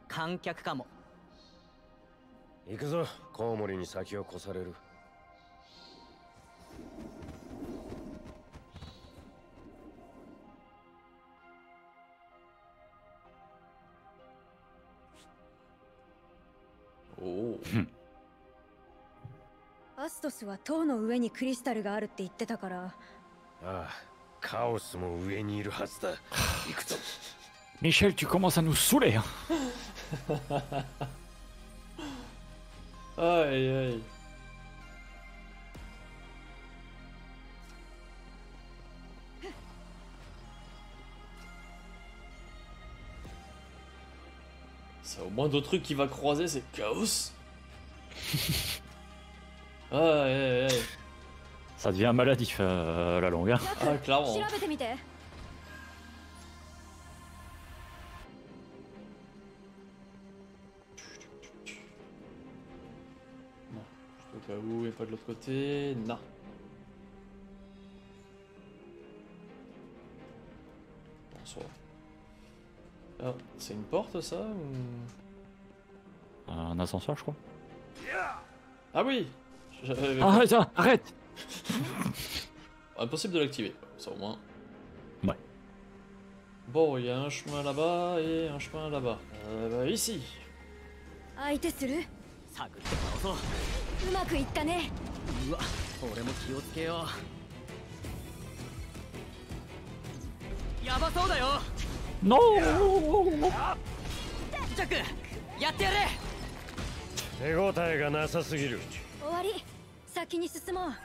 観客かも。 行くぞ、コウモリに先を越される。 おお。 アストスは塔の上にクリスタルがあるって言ってたから。 ああ、カオスも上にいるはずだ。行くぞ。 Michel, tu commences à nous saouler. Hein. Aïe aïe. C'est au moins d'autres trucs qu'il va croiser, c'est Chaos. Aïe aïe aïe. Ça devient maladif la longue. Hein. Ah, clairement. Au cas où, et pas de l'autre côté. Non. Bonsoir. Ah, c'est une porte ça ou... Un ascenseur, je crois. Ah oui. Arrête, arrête. Impossible de l'activer, ça au moins. Ouais. Bon, il y a un chemin là-bas et un chemin là-bas. Bah, ici. 探って倒そう。 うまくいったね。 うわ、俺も気をつけよう。やばそうだよ。 No。 ジャック、やってやれ。 手応えがなさすぎる。 終わり。先に進もう。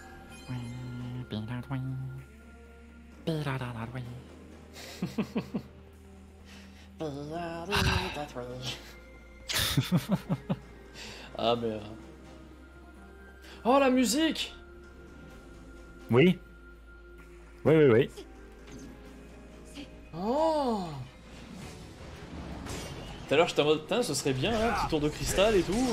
Ah merde. Oh la musique. Oui. Oui, oui, oui. Oh. Tout à l'heure j'étais en mode, putain, ce serait bien, hein, petit tour de cristal et tout.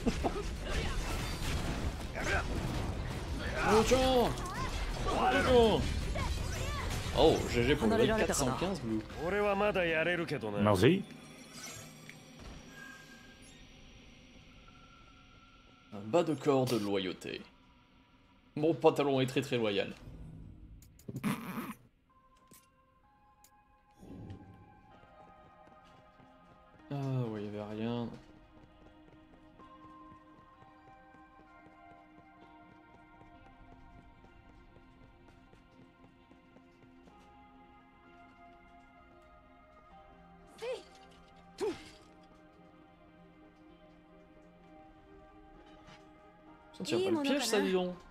Oh tiens. Oh, GG pour le 415 Blue. Merci. Un bas de corps de loyauté. Mon pantalon est très très loyal. Ah ouais, il n'y avait rien. Ça tient pas le piège, ça, dis donc.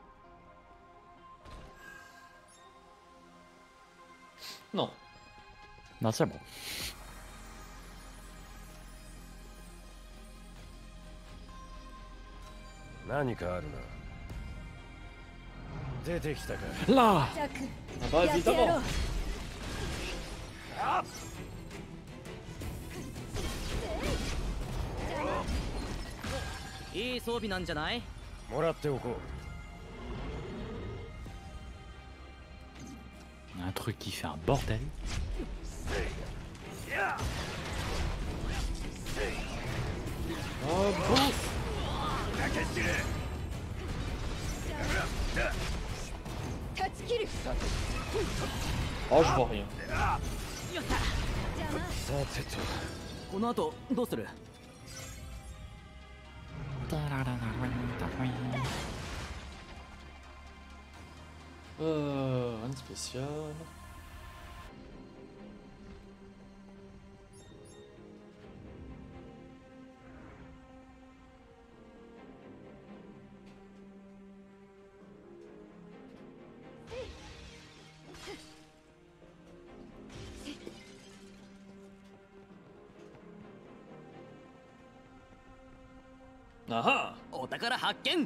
Non. Non, c'est bon. Là. Ah bah évidemment. いい装備なんじゃない？ もらっておこう。 Un truc qui fait un bordel. Oh bouffe. Oh je vois rien. この後どうする？ Rien de spécial. Ah ah! お宝発見！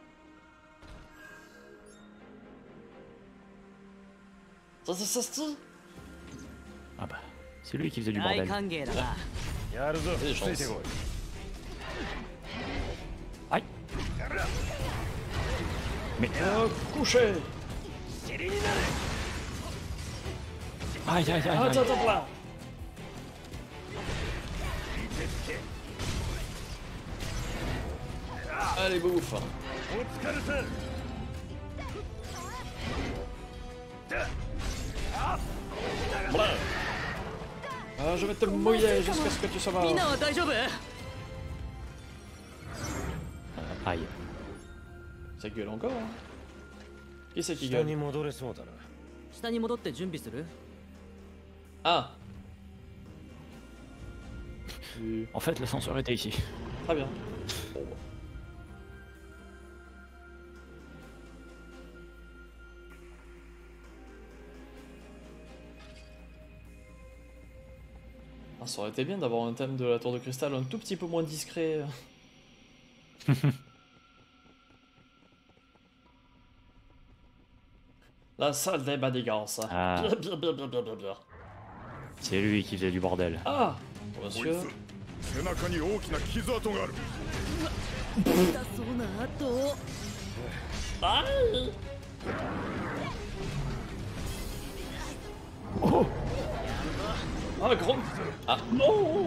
Ah bah, c'est lui qui faisait du 大 bordel. 歓迎だな。 やるぞ、ついてこい。 Aïe. Mais... couché! Aïe, aïe, aïe, aïe. Attends, attends, là! Allez, bouffe. Ah, je vais te mouiller jusqu'à ce que tu sois mort. みんなは大丈夫？ Aïe. Ça gueule encore, hein. Qui c'est qui 下 gueule? に戻れそうだな。 下に戻って準備する？ Ah. En fait, l'ascenseur était ici. Très bien. Ah, ça aurait été bien d'avoir un thème de la tour de cristal un tout petit peu moins discret. La salle des manigances. Ah. Bien. C'est lui qui faisait du bordel. Ah, monsieur. 背中に大きな傷跡がある。 だそうな後。 Ah, grand. Ah, non.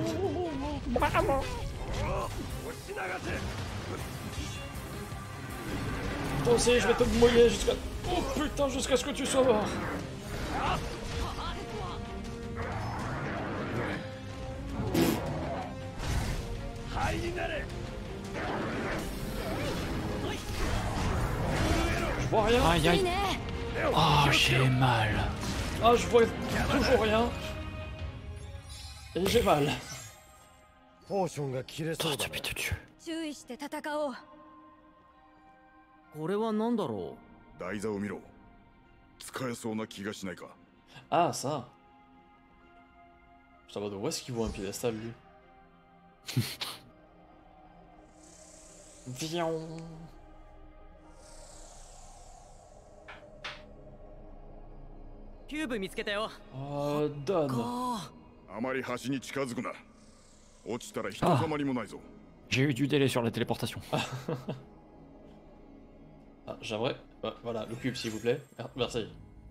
Toi aussi, je vais te mouiller jusqu'à... Oh putain, jusqu'à ce que tu sois mort. Je vois rien. Aïe aïe. Oh, j'ai mal. Ah, je vois toujours rien. Et j'ai mal. ポーションが切れそう Oh, だな。 putain de Dieu. 注意して戦おう。 これは何だろ台座を見ろ。使えそうな気がしないか。 Ah, ça. Putain, de où est-ce qu'il voit un piédestal, lui? Viens. う？キューブ見つけたよ。 Donne. か。 あまり端に近づくな。落ちたら人様にもないぞ。 J'ai eu du délai sur la téléportation. Ah, j'aimerais. Voilà, le cube, s'il vous plaît. Merci.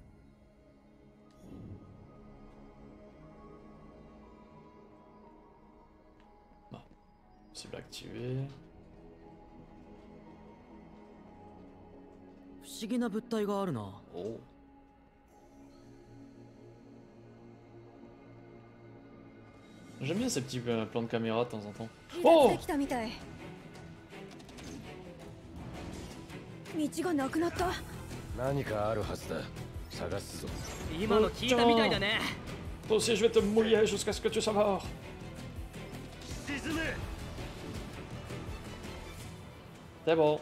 Non. Cible activée. 不思議な物体があるな。 Oh. J'aime bien ces petits plans de caméra de temps en temps. 離脱できたみたい。道がなくなった。 何かあるはずだ。探すぞ。 今の聞いたみたいだね。 Toi aussi, je vais te mouiller jusqu'à ce que tu sois mort. 沈め。 C'est bon.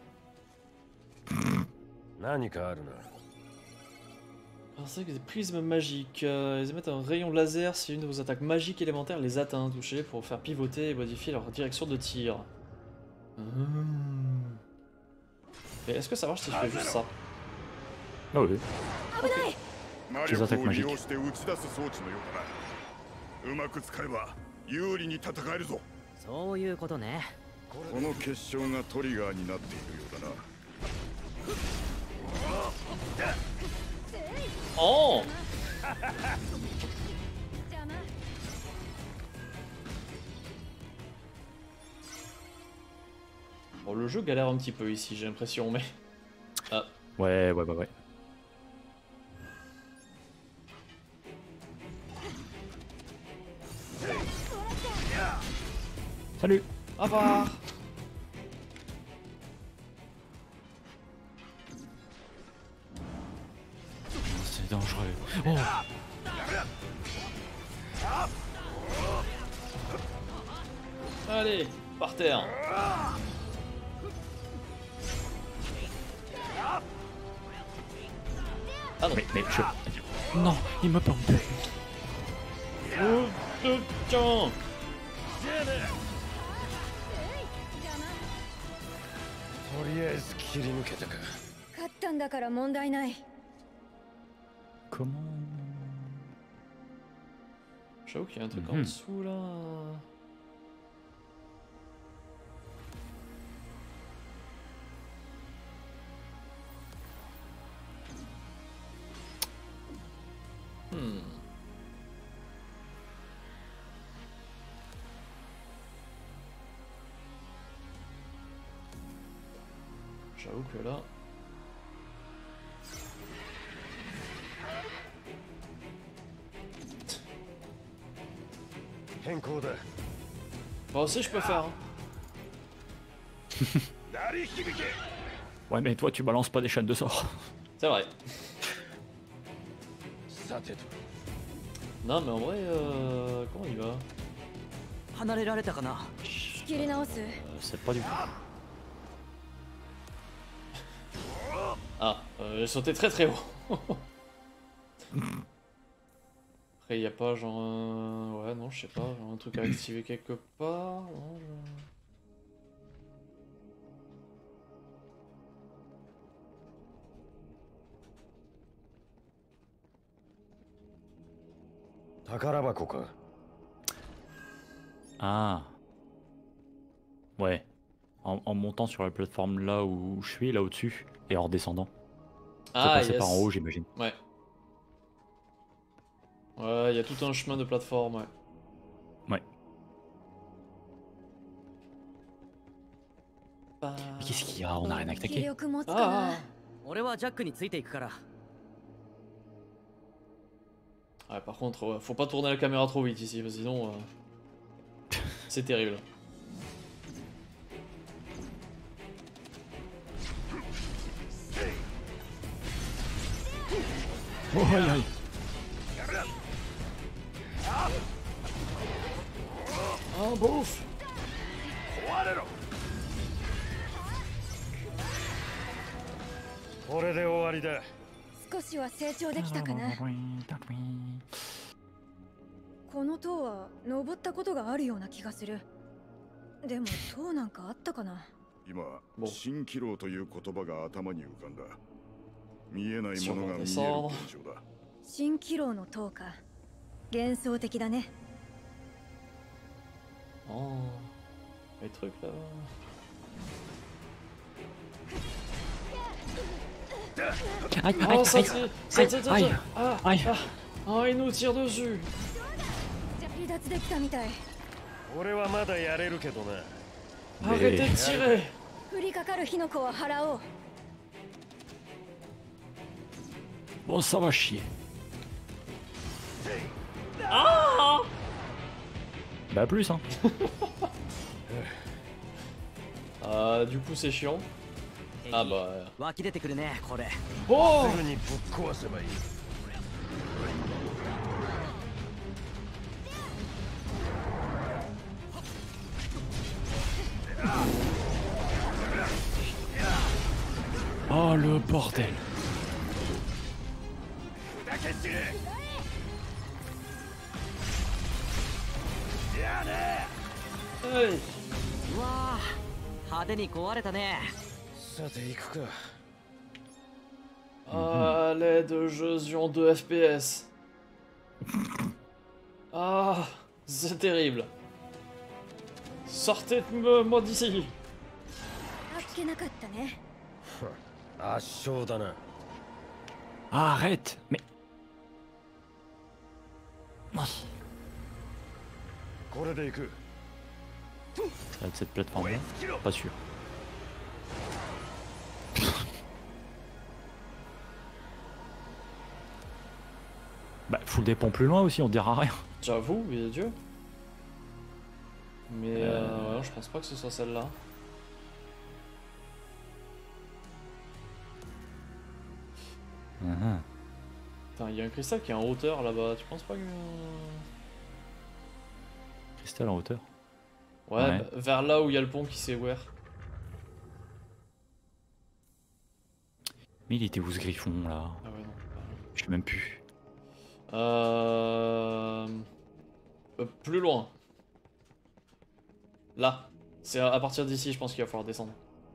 何かあるな。 Alors c'est que des prismes magiques, ils émettent un rayon laser si une de vos attaques magiques élémentaires les atteint, touchées pour faire pivoter et modifier leur direction de tir. Mais est-ce que ça marche si je fais juste ça? Ah oui. 魔力を利用して打ち出す装置のようだな。うまく使えば有利に戦えるぞ。 そういうことね。 この結晶がトリガーになっているようだな。 Oh! Bon, le jeu galère un petit peu ici, j'ai l'impression, mais... Ah. Ouais. Salut. Au revoir. C'est dangereux. Oh. Allez, par terre. Ah non. Mais je... Non, il me pompe. Oh, tiens. とりあえず切り抜けたか。 勝ったんだから問題ない。 Comment... J'avoue qu'il y a un truc en dessous là. J'avoue que là... Moi aussi je peux faire. Hein. Ouais, mais toi, tu balances pas des chaînes de sorts. C'est vrai. Non, mais en vrai, comment il va? 離れられたかな。 仕切り直す。 C'est pas du tout. Ah, j'ai sauté très très haut. Après, y a pas genre. Ouais, non, je sais pas, genre un truc à activer quelque part. Non, Ah. Ouais. En montant sur la plateforme là où je suis, là au-dessus, et en redescendant. Faut Ah, passer yes. par en haut, j'imagine. Ouais. Ouais, y a tout un chemin de plateforme, ouais. Ouais. Mais qu'est-ce qu'il y a? On a rien 気 attaqué. 力持つか Ah, な。 ah. 俺はジャックについていくから Ouais, par contre, ouais, faut pas tourner la caméra trop vite ici, parce que sinon. C'est terrible. Oh, aïe, aïe. Oh, bouffe! これで終わりだ。 少しは成長できたかな。この塔は登ったことがあるような気がする。でも塔なんかあったかな。 今もう蜃気楼という言葉が頭に浮かんだ。見えないものが見える現象だ。 蜃気楼の塔か。幻想的だね。 Oh. Les trucs là. Aïe, Oh, aïe, ça aïe, tire! Ça aïe, tire, ça aïe, tire! Ah, aïe. ah, ah, il nous tire dessus! 離脱できたみたい。 俺はまだやれるけどな。 Arrêtez de tirer! 降りかかる火の粉は払おう。 Bon, ça va chier. Bah plus, hein. Du coup, c'est chiant. Ah bah. 湧き出てくるねこれ Oh! すぐにぶっ壊せばいい。 Oh le bordel. Hey. うわー派手に壊れたねさて行くか。 Ah, l'aide, je suis en 2 FPS. Ah, c'est terrible. Sortez de moi d'ici. あっけなかったね。 圧勝だな。 Arrête. Mais... これで行く。 Ça va être cette plateforme là? Pas sûr. Bah, fous des ponts plus loin aussi, on dira rien. J'avoue, bien Dieu. Mais ouais, je pense pas que ce soit celle-là. Putain, il y a un cristal qui est en hauteur là-bas, tu penses pas que... Cristal en hauteur. Ouais, Ouais. bah, vers là où il y a le pont qui s'est ouvert. Mais il était où ce griffon là? Ah ouais, non. Je sais même plus. Plus loin. Là. C'est à partir d'ici, je pense qu'il va falloir descendre.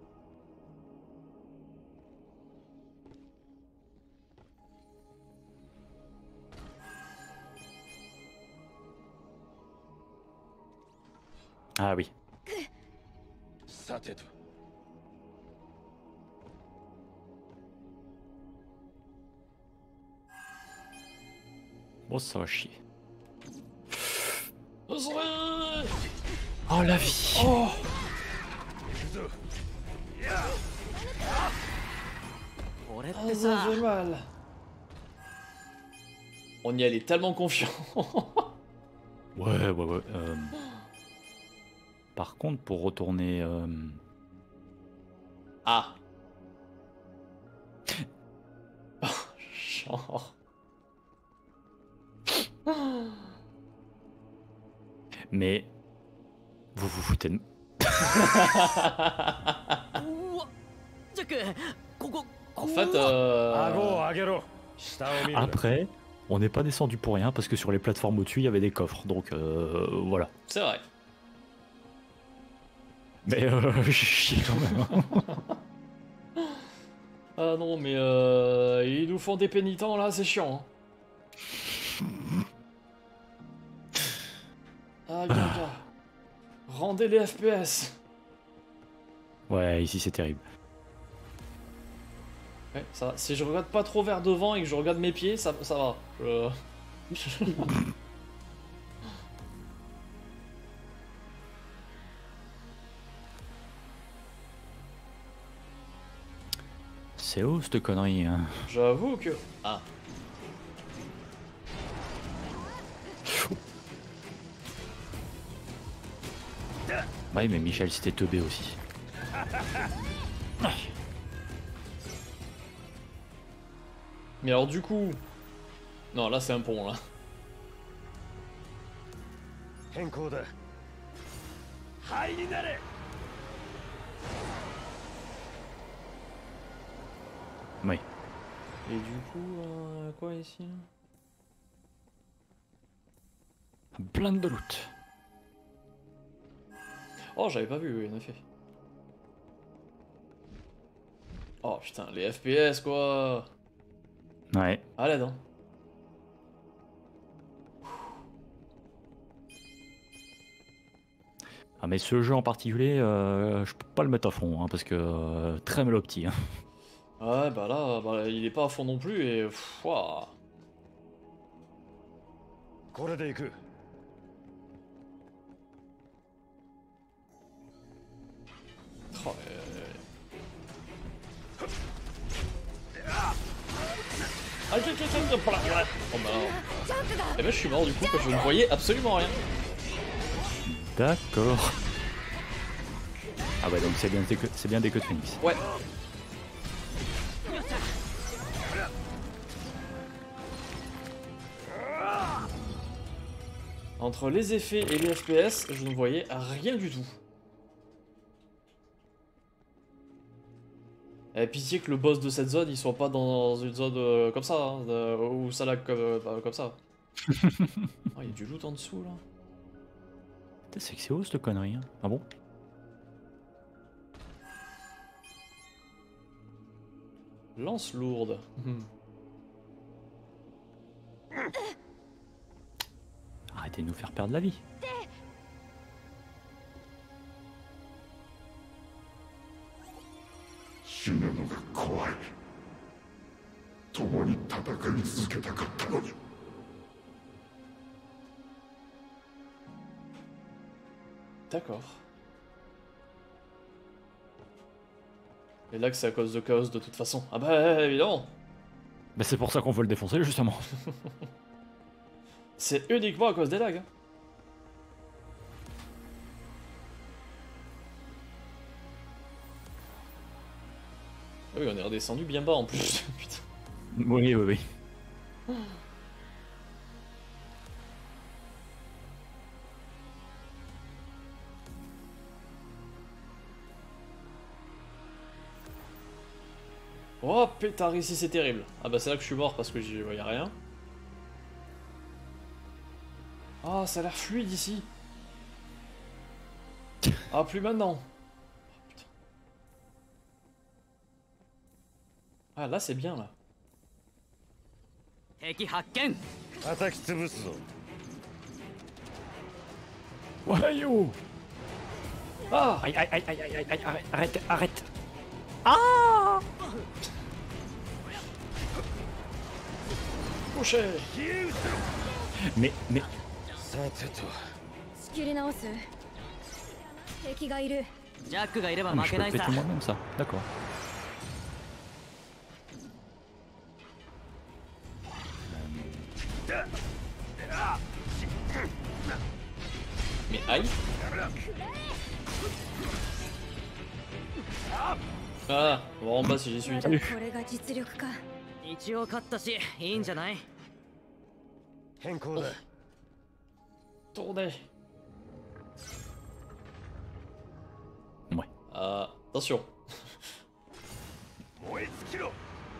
Ah oui. さてと。 Bon, ça va chier. Oh, Oh la vie. oh. 俺っ Ah, て ça さ fait mal. On y allait tellement confiant. Ouais, ouais, ouais. Par contre, pour retourner... Ah. Genre. Mais... Vous vous foutez de... うわジャックここ En fait, 顎を上げろ。下を見るな。 Après, on n'est pas descendu pour rien parce que sur les plateformes au-dessus, il y avait des coffres. Donc voilà. c'est vrai. Mais chier quand même. Ah non, mais ils nous font des pénitents là, c'est chiant. Hein. Ah, gars. Rendez les FPS. Ouais, ici c'est terrible. Ouais, ça va. Si je regarde pas trop vers devant et que je regarde mes pieds, ça va. C'est où cette connerie hein. J'avoue que... Ah. Ouais, mais Michel c'était teubé aussi. Mais alors du coup... Non, là c'est un pont là. 変更だ。灰になれ。 Oui. Et du coup, quoi ici? Plein de loot. Oh, j'avais pas vu, oui, en effet. Oh putain, les FPS quoi. Ouais. À l'aide, hein. Ah mais ce jeu en particulier, je peux pas le mettre à fond hein, parce que très mal opti. Hein. Ouais, bah là, il est pas à fond non plus et... Ouah. これで行く。 Oh, Ah, oh bah non. Eh ben je suis mort du coup parce que je ne voyais absolument rien. D'accord. Ah ouais donc c'est bien des queues de phoenix. Ouais. Entre les effets et les FPS, je ne voyais rien du tout. Et pitié que le boss de cette zone il soit pas dans une zone comme ça, hein, ou ça lag comme ça. Oh, il y a du loot en dessous là. Putain, c'est que c'est haut cette connerie. Hein. Ah bon? Lance lourde. Arrêtez de nous faire perdre la vie. 死ぬのが怖い。共に戦い続けたかったのに。 D'accord. Et là que c'est à cause de Chaos de toute façon. Ah bah évidemment. Bah c'est pour ça qu'on veut le défoncer justement. C'est uniquement à cause des lags. Hein. Ah oui, on est redescendu bien bas en plus. Putain. Oui, oui, oui. Oh pétard, ici c'est terrible. Ah bah c'est là que je suis mort parce que j'y voyais rien. Ah, ça a l'air fluide ici. Ah, plus maintenant. Oh, putain. Ah, là c'est bien là. 敵発見叩き潰すぞ。 Ouais yo. Ah, Aïe aïe aïe aïe aïe aïe arrête arrête arrête. couché. Mais さてと。 仕切り直す。敵がいる。 ジャックがいれば ah, mais 負 je け peux な le いさ péter moi-même ça. D'accord. Aïe. Ah, on va en bas si j'y suis. これが実力か。 一応勝ったしいいんじゃない？ 変更だ。 Tournez. Ouais. Attention. 燃え尽きろ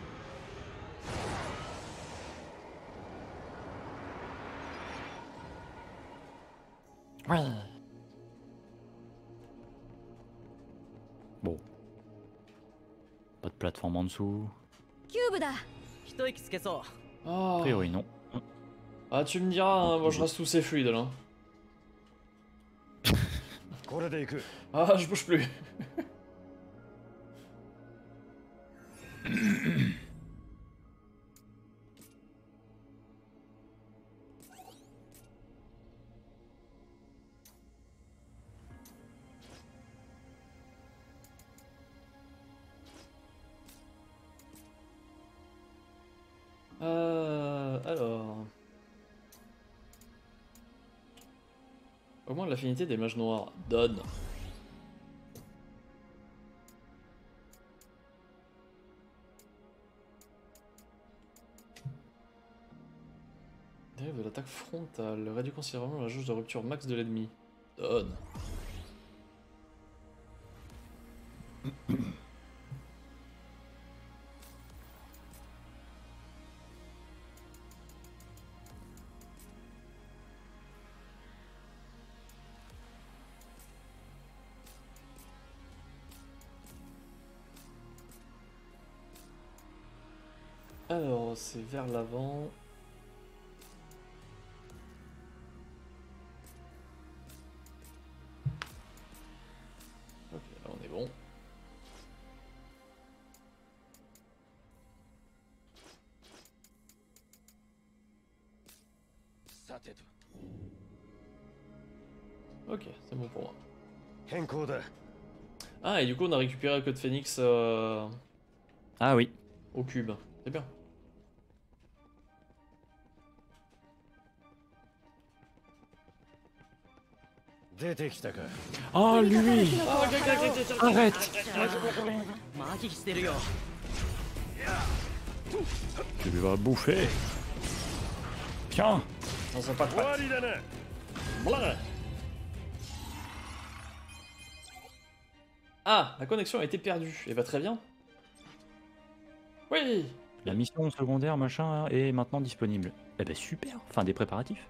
Bon. Pas de plateforme en dessous. キューブだ。 一息つけそ A Ah. priori, non. Ah, tu me diras, hein, moi je reste tous ces fluides là. これで行く。 Ah, je bouge plus. Alors. Augmente l'affinité des mages noirs. Donne. Dérive de l'attaque frontale. Réduit considérablement la jauge de rupture max de l'ennemi. Donne. Alors, c'est vers l'avant. Ok, là on est bon. Ok, c'est bon pour moi. 変更だ。 Ah, et du coup on a récupéré le code Phoenix Ah oui. au cube. C'est bien. Oh lui! Arrête! う。麻痺してるよ。 Tu lui vas bouffer! Tiens! Non, c'est pas 終わりだな。 Blah. Ah, la connexion a été perdue. Et va très bien. Oui. La mission secondaire machin est maintenant disponible. Eh ben super! Enfin des préparatifs.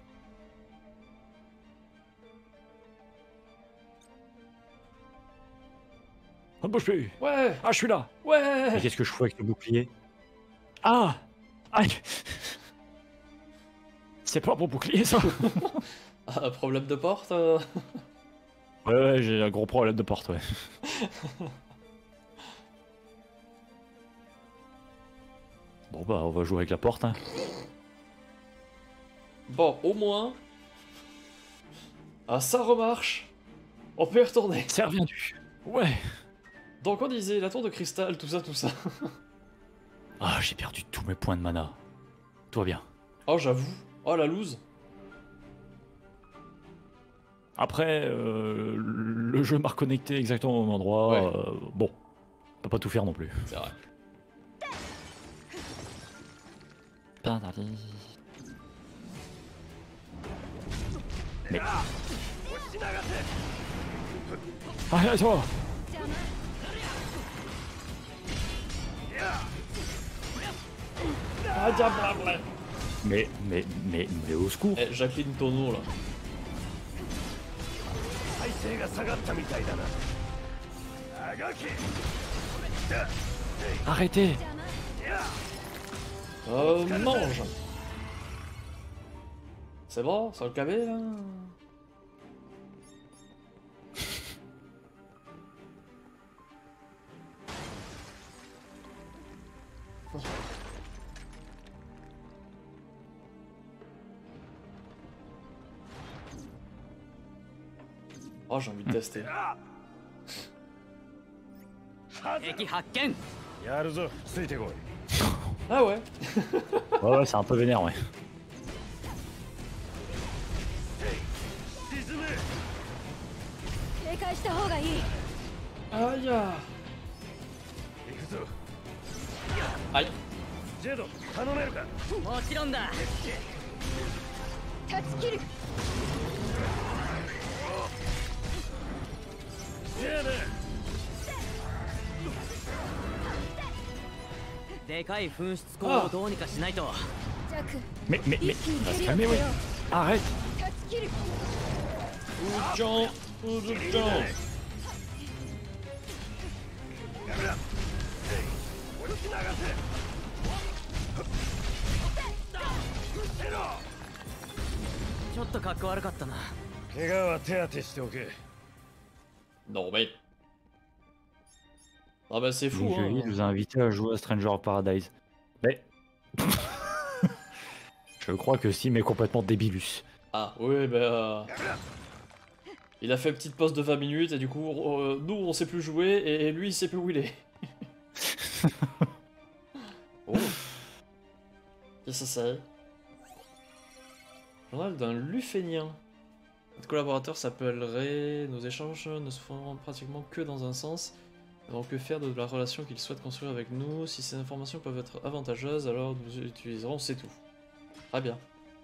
On ne bouge plus! Ouais. Ah je suis là! Mais Ouais. qu'est-ce que je fous avec le bouclier? Ah! Aïe! C'est pas mon bouclier ça! Ah, problème de porte Ouais, j'ai un gros problème de porte, ouais. Bon bah on va jouer avec la porte, hein. Bon, au moins. Ah, ça remarche. On peut y retourner. C'est reviendu. Ouais. Donc on disait la tour de cristal, tout ça, tout ça. Ah j'ai perdu tous mes points de mana. Tout va bien. Oh, j'avoue. Oh, la loose. Après, le jeu m'a reconnecté exactement au même endroit. Ouais. Bon, on peut pas tout faire non plus. C'est vrai. Mais... Ah, toi! Ah, diable. Mais au secours! Eh, Jacqueline Tonneau, là. 体勢が下がったみたいだな。あがき。 Arrêtez! Mange. C'est bon, sans le caber, là. Oh, j'ai envie de tester. 敵発見。 やるぞ。ついてこい。 Ah ouais. Ouais, ouais, c'est un peu vénère, ouais. 沈め。 警戒した方がいい。 Aïe. 行くぞ。 Aïe. ジェド頼めるか。 もちろんだ。 断ち切る。 じゃあな。 でかい噴出口をどうにかしないと。 ジャック、 Mais, 一気に reste ヘリを calmé, つけ oui. よう。 Arrête. 断ち切る。 Oujan. Oujan. やめろ。俺流せ。 ちょっとかっこ悪かったな。 怪我は手当てしておけ。 Non mais. Ah bah c'est fou Donc, hein. il nous a invités à jouer à Stranger of Paradise. Mais. Je crois que Sim est complètement débilus. Ah oui bah... Il a fait une petite pause de 20 minutes et du coup nous on sait plus jouer et lui il sait plus où il est. Oh. Qu'est-ce que c'est? Journal d'un Lufénien. Notre collaborateur s'appellerait... Nos échanges ne se font pratiquement que dans un sens. Donc que faire de la relation qu'il souhaite construire avec nous? Si ces informations peuvent être avantageuses, alors nous utiliserons c'est tout. Très bien.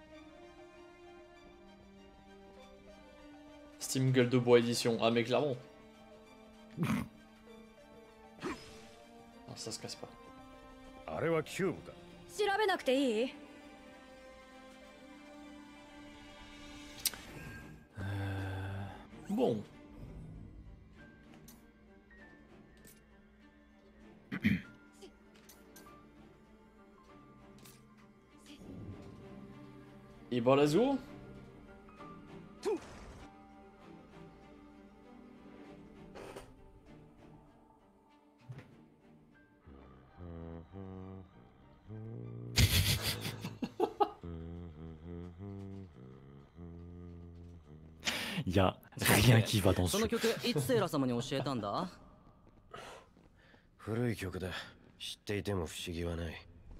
Steam Gueule de Bois édition. Ah mais clairement. Non, ça se casse pas. あれはキューブか。 調べなくていい？ Bon. Et bon l'azur. Il y a rien qui va dans ce その jeu. 曲いつセイラ様に教えたんだ？ 古い曲だ。知っていても不思議はない。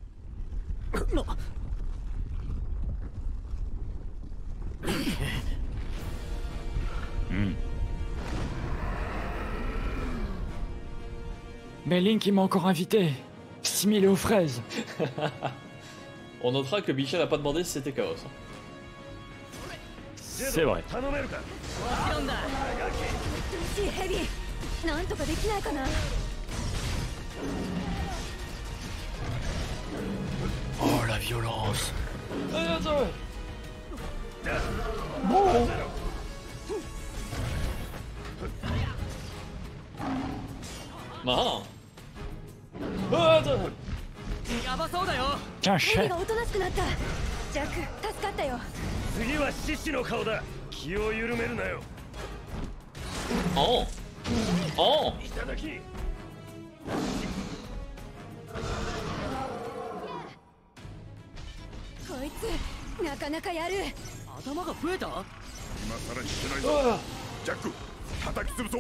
Mais Link il m'a encore invité. Sim il est aux fraises. On notera que Michel a pas demandé si c'était Chaos. C'est vrai. 頼めるか。 もちろんだ。 シーヘビー、なんとかできないかな。 Oh la violence. Ah. やばそうだよ。 Tiens, ヘビ chef. がおとなしくなった。ジャック、助かったよ。 次は獅子の顔だ。気を緩めるなよ。 Oh. Oh. いただき。 こいつなかなかやる。 頭が増えた？ 今さらにしてないぞ。 Ah. ジャック叩き潰そう。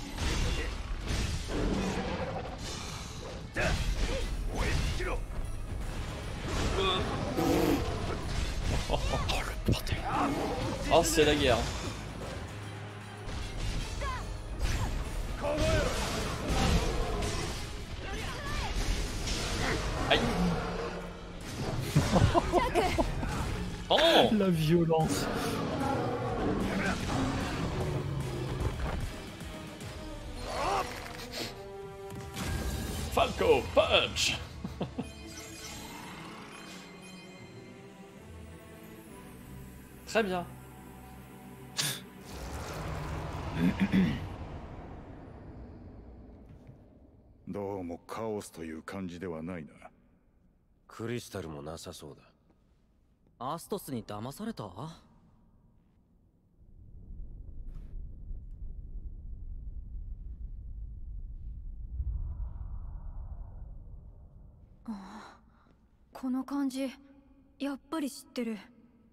燃え尽きろ。 Oh c'est la guerre. Aïe. Oh. La violence. Falco Punch. Très bien. どうもカオスという感じではないな。 クリスタルもなさそうだ。 アストスに騙された？ この感じ、やっぱり知ってる。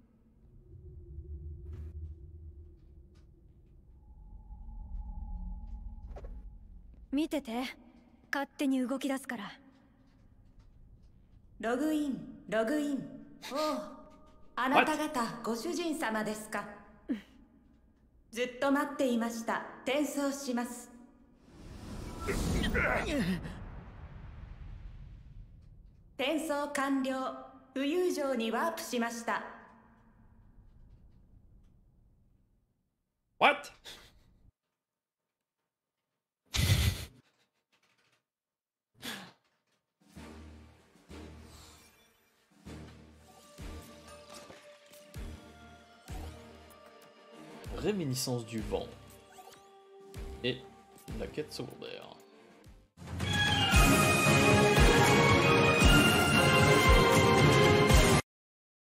見てて、勝手に動き出すから。 ログイン、ログイン。おお、あなた方ご主人様ですか。ずっと待っていました。 転送します。転送完了。浮遊城にワープしました。 What? Réminiscence du vent. Et la quête secondaire.